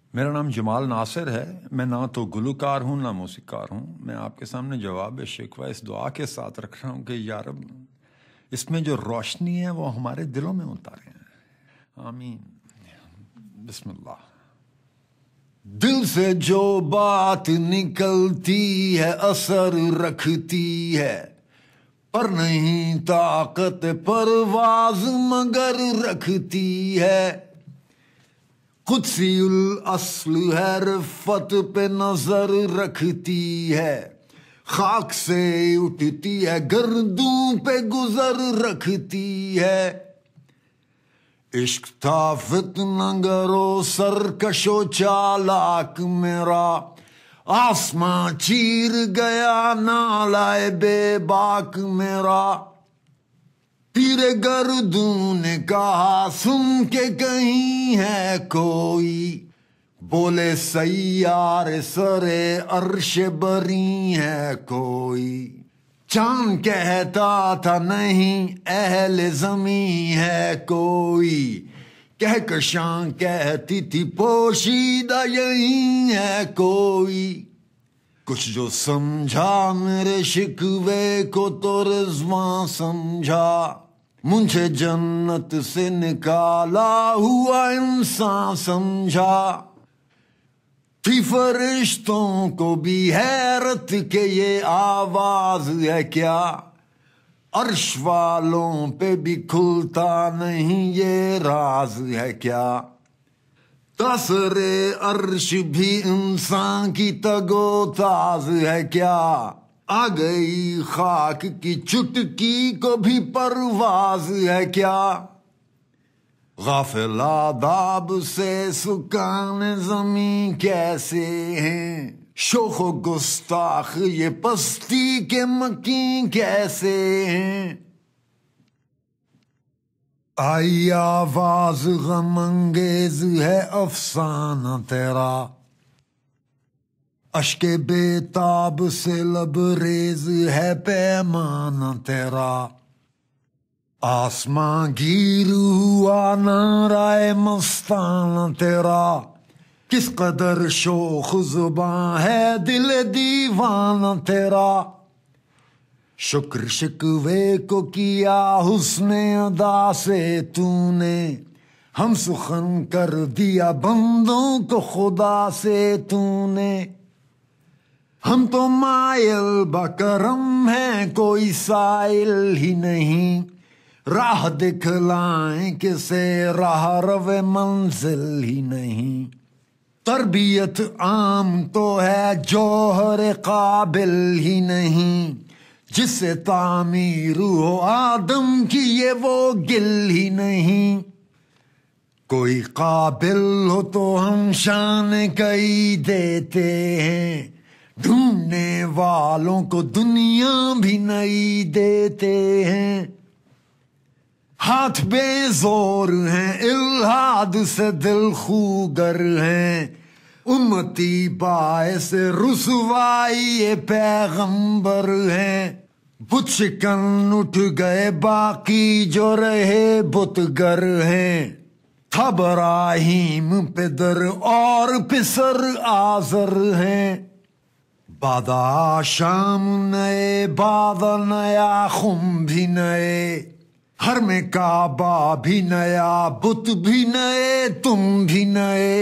میرا نام جمال ناصر ہے. میں نہ تو گلوکار ہوں نہ موسیقار ہوں. میں آپ کے سامنے جواب شکوہ اس دعا کے ساتھ رکھ رہا ہوں کہ یا رب اس میں جو روشنی ہے وہ ہمارے دلوں میں اتارے ہیں. آمین. بسم اللہ. دل سے جو بات نکلتی ہے اثر رکھتی ہے، پر نہیں طاقت پرواز مگر رکھتی ہے. قدسی الاصل ہے، رفت پہ نظر رکھتی ہے، خاک سے اٹھتی ہے گردوں پہ گزر رکھتی ہے. عشق تھا فتنہ گرو سرکش و چالاک میرا، آسماں چیر گیا نالائے بے باک میرا. پیر گردوں نے کہا سن کے کہیں ہے کوئی، بولے سیارے سرے عرش بری ہے کوئی. چاند کہتا تھا نہیں اہل زمیں ہے کوئی، کہکشاں کہتی تھی پوشیدہ یہی ہے کوئی. کچھ جو سمجھا میرے شکوے کو تو رضواں سمجھا، مجھے جنت سے نکالا ہوا انسان سمجھا. تھی فرشتوں کو بھی حیرت کہ یہ آواز ہے کیا، عرش والوں پہ بھی کھلتا نہیں یہ راز ہے کیا. تاثر عرش بھی انسان کی تگ و تاز ہے کیا، آ گئی خاک کی چٹکی کو بھی پرواز ہے کیا. غافل آداب سے سکان زمین کیسے ہیں، شوخ و گستاخ یہ پستی کے مکین کیسے ہیں. آئی آواز غم انگیز ہے افسانہ تیرا، اشک بے تاب سے لبریز ہے پیمانہ تیرا. آسماں گیر ہوا نعرہ مستانہ تیرا، کس قدر شوخ زباں ہے دل دیوانہ تیرا. شکر شکوے کو کیا حسن ادا سے تو نے، ہم سخن کر دیا بندوں کو خدا سے تو نے. ہم تو مائل بکرم ہیں کوئی سائل ہی نہیں، راہ دکھلائیں کسے راہ رو منزل ہی نہیں. تربیت عام تو ہے جوہر قابل ہی نہیں، جس سے تعمیر ہو آدم کی یہ وہ گل ہی نہیں. کوئی قابل ہو تو ہم شان کئی دیتے ہیں، ڈھونڈنے والوں کو دنیا بھی نئی دیتے ہیں. ہاتھ بے زور ہیں الہاد سے دل خوگر ہیں، امتی باعث رسوائی پیغمبر ہیں. بت شکن اٹھ گئے باقی جو رہے بتگر ہیں، تھا ابراہیم پدر اور پسر آزر ہیں. بادہ شام نئے بادہ نیا خم بھی نئے، ہر میں کعبہ بھی نیا بت بھی نئے تم بھی نئے.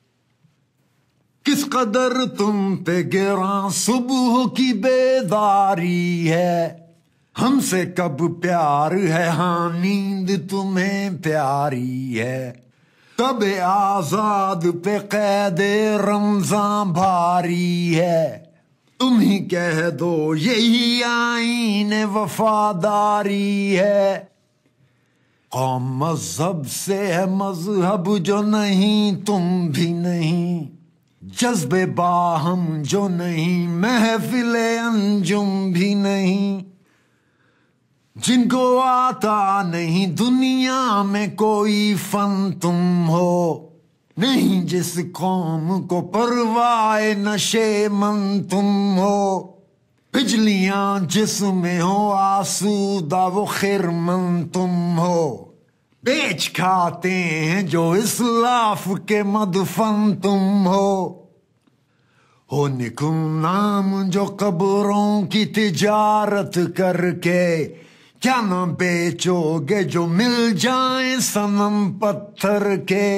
کس قدر تم پہ گراں صبح کی بیداری ہے، ہم سے کب پیار ہے ہاں نیند تمہیں پیاری ہے. کب آزاد پہ قید رمضان بھاری ہے، تم ہی کہہ دو یہی آئین وفاداری ہے. قوم مذہب سے ہے مذہب جو نہیں تم بھی نہیں، جذب باہم جو نہیں محفل انجم بھی نہیں. جن کو آتا نہیں دنیا میں کوئی فن تم ہو، نہیں جس قوم کو پرواہ نشے من تم ہو. بجلیاں جس میں ہو آسودہ وہ خرمن تم ہو، بیچ کھاتے ہیں جو اسلاف کے مدفن تم ہو نکو نام جو قبروں کی تجارت کر کے کیا نہ بیچو گے جو مل جائیں صنم پتھر کے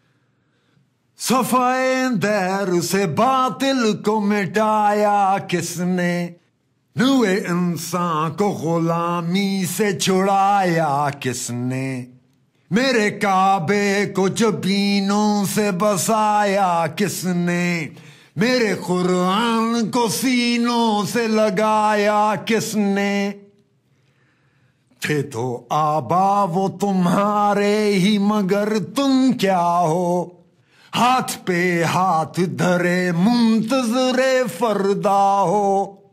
صفائے دیر سے باطل کو مٹایا کس نے نوے انسان کو غلامی سے چھڑایا کس نے میرے کعبے کو جبینوں سے بسایا کس نے میرے قرآن کو سینوں سے لگایا کس نے تھے تو آبا وہ تمہارے ہی مگر تم کیا ہو ہاتھ پہ ہاتھ دھرے منتظر فردا ہو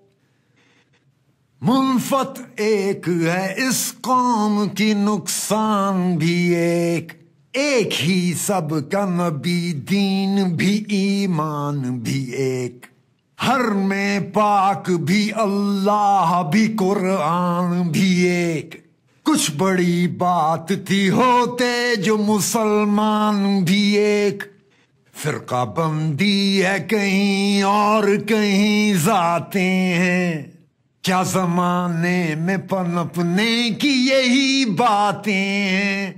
منفت ایک ہے اس قوم کی نقصان بھی ایک ہی سب کا نبی دین بھی ایمان بھی ایک ہر میں پاک بھی اللہ بھی قرآن بھی ایک کچھ بڑی بات تھی ہوتے جو مسلمان بھی ایک فرقہ بندی ہے کہیں اور کہیں ذاتیں ہیں کیا زمانے میں پنپنے کی یہی باتیں ہیں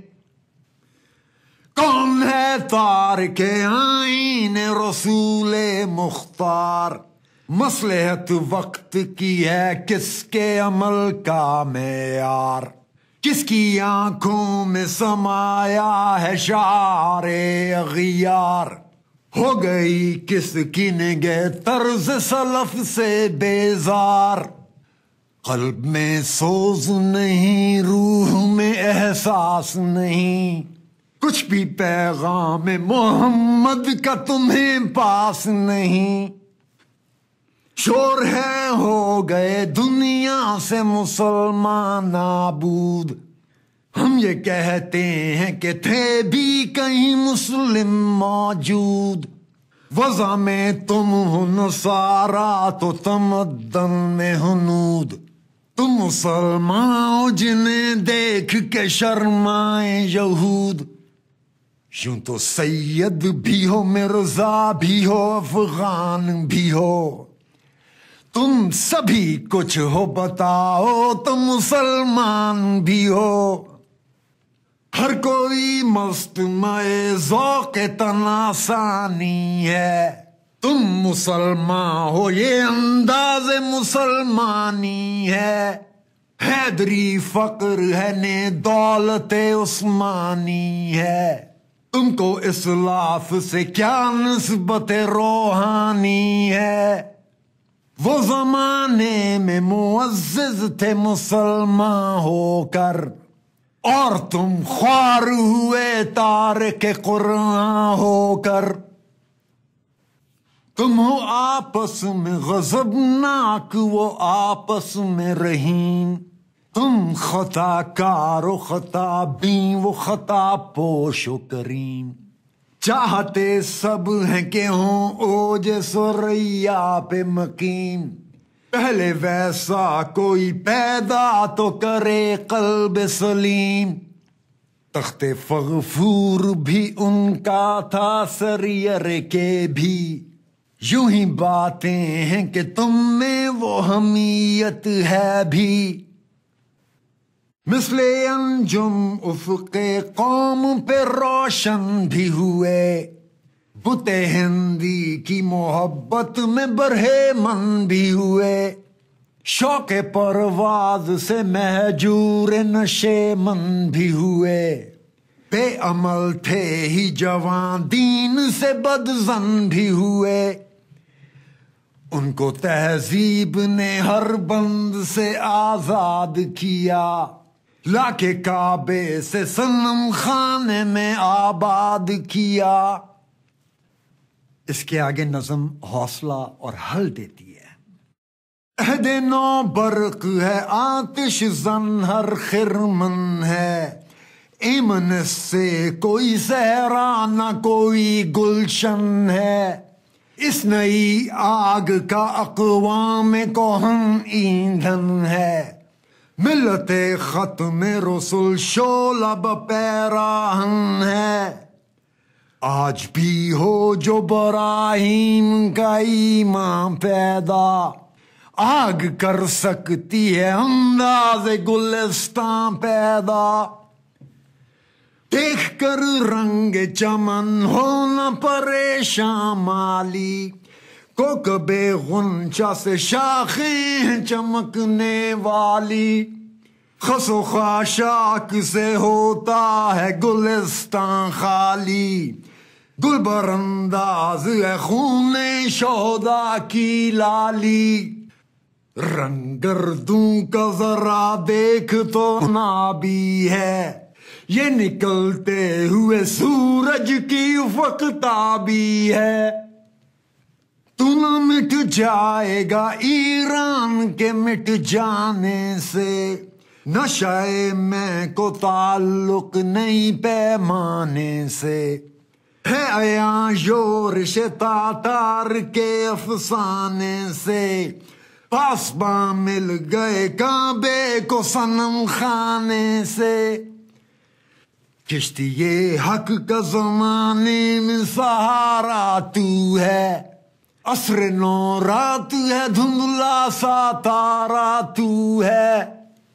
کون ہے تارک آئین رسول مختار مصلحت وقت کی ہے کس کے عمل کا معیار کس کی آنکھوں میں سمایا ہے شعار اغیار ہو گئی کس کی نگہ طرز سلف سے بیزار قلب میں سوز نہیں روح میں احساس نہیں کچھ بھی پیغام محمد کا تمہیں پاس نہیں شور ہے ہو گئے دنیا سے مسلمان نابود ہم یہ کہتے ہیں کہ تھے بھی کہیں مسلم موجود وضع میں تم ہو نصارا تو تمدن میں ہنود تم مسلمان جنہیں دیکھ کے شرمائیں یہود یوں تو سید بھی ہو مرزا بھی ہو افغان بھی ہو تم سبھی کچھ ہو بتاؤ تم مسلمان بھی ہو ہر کوئی مست مئے ذوق تناسانی ہے تم مسلمان ہو یہ انداز مسلمانی ہے حیدری فقر ہے نے دولت عثمانی ہے تم کو اسلاف سے کیا نسبت روحانی ہے وہ زمانے میں معزز تھے مسلمان ہو کر اور تم خوار ہوئے تارک قرآن ہو کر تم ہو آپس میں غضبناک وہ آپس میں رحیم تم خطا کار و خطا بین وہ خطا پوش و کریم چاہتے سب ہیں کہ ہوں اوج سریا پہ مقیم پہلے ویسا کوئی پیدا تو کرے قلب سلیم تخت فغفور بھی ان کا تھا سریر کے بھی یوں ہی باتیں ہیں کہ تم میں وہ حمیت ہے بھی مثل انجم افق قوم پہ روشن بھی ہوئے بت ہندی کی محبت میں برہے من بھی ہوئے شوق پرواز سے مہجور نشے من بھی ہوئے بے عمل تھے ہی جوان دین سے بدظن بھی ہوئے ان کو تہذیب نے ہر بند سے آزاد کیا لا کے کعبے سے صنم خانے میں آباد کیا اس کے آگے نظم حوصلہ اور حل دیتی ہے عہد نو برق ہے آتش زن ہر خرمن ہے ایمن سے کوئی صحرا نہ کوئی گلشن ہے اس نئی آگ کا اقوام کو ہم ایندھن ہے ملت ختم رسول شعلہ بپیراہن ہے، آج بھی ہو جو براہیم کا ایمان پیدا، آگ کر سکتی ہے انداز گلستان پیدا، دیکھ کر رنگ چمن ہونا پریشان مالی، کوکبے غنچہ سے شاخیں چمکنے والی، خس و خاشاک سے ہوتا ہے گلستان خالی، گل برانداز ہے خون شہدا کی لالی، رنگ گردوں کا ذرا دیکھ تو نابی ہے، یہ نکلتے ہوئے سورج کی افقتابی ہے، تو نہ مٹ جائے گا ایران کے مٹ جانے سے، نشہ میں کو تعلق نہیں پیمانے سے، ہے عیاں یورش تاتار کے افسانے سے، پاسباں مل گئے کعبے کو صنم خانے سے، کشتی حق کا زمانے میں سہارا تو ہے، عصر نو رات ہے دھندلا سا تارا تو ہے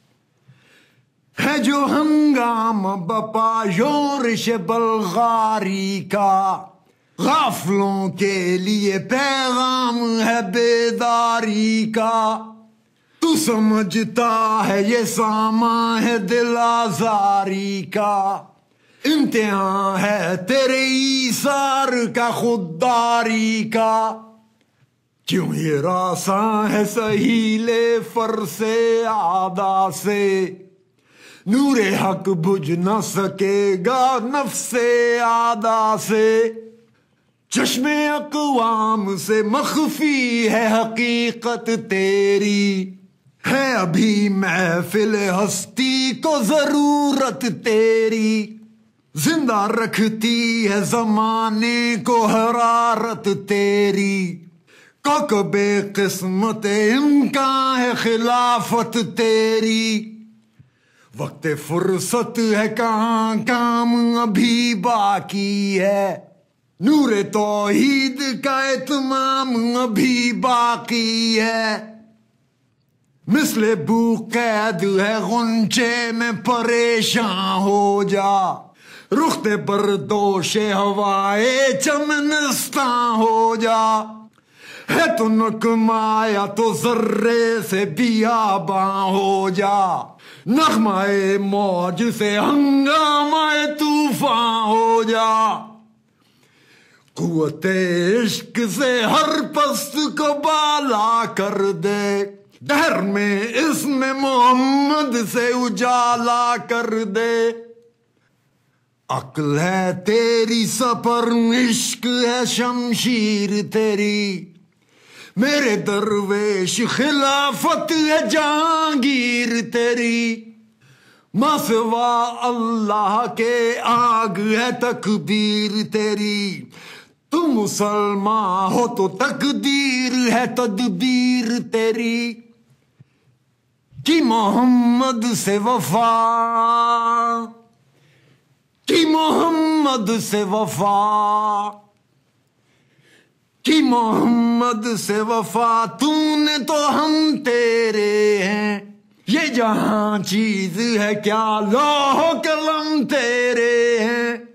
جو ہنگامہ بپا یورش بلغاری کا، غافلوں کے لیے پیغام ہے بیداری کا، تو سمجھتا ہے یہ سامان ہے دل آزاری کا، امتحان ہے تیرے ایثار کا خودداری کا، کیوں یہ راساں ہے سہیل فرس عادا سے، نور حق بجھ نہ سکے گا نفس عادا سے، چشم اقوام سے مخفی ہے حقیقت تیری، ہے ابھی محفل ہستی کو ضرورت تیری، زندہ رکھتی ہے زمانے کو حرارت تیری، کوکب قسمت امکان ہے خلافت تیری، وقت فرصت ہے کہاں کام ابھی باقی ہے، نور توحید کا اتمام ابھی باقی ہے، مثل بو قید ہے غنچے میں پریشان ہو جا، رخت بردوش ہوائے چمنستان ہو جا، ہے تو نکمایا تو ذرے سے بیاباں ہو جا، نغمہ موج سے ہنگامہ طوفان ہو جا، قوت عشق سے ہر پست کو بالا کر دے، دہر میں اسم محمد سے اجالا کر دے، عقل ہے تیری سپر عشق ہے شمشیر تیری، میرے درویش خلافت ہے جہانگیر تیری، ما سوا اللہ کے آگ ہے تکبیر تیری، تم مسلمان ہو تو تقدیر ہے تدبیر تیری، کی محمد سے وفا، کی محمد سے وفا، کی محمد سے وفا، تو نے تو ہم تیرے ہیں، یہ جہاں چیز ہے کیا لوح قلم تیرے ہیں،